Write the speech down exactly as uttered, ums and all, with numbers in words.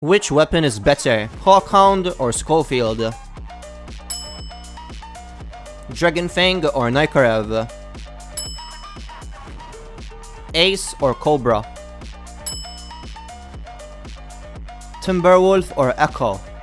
Which weapon is better, Hawkhound or Schofield? Dragonfang or Nikarev? Ace or Cobra? Timberwolf or Echo?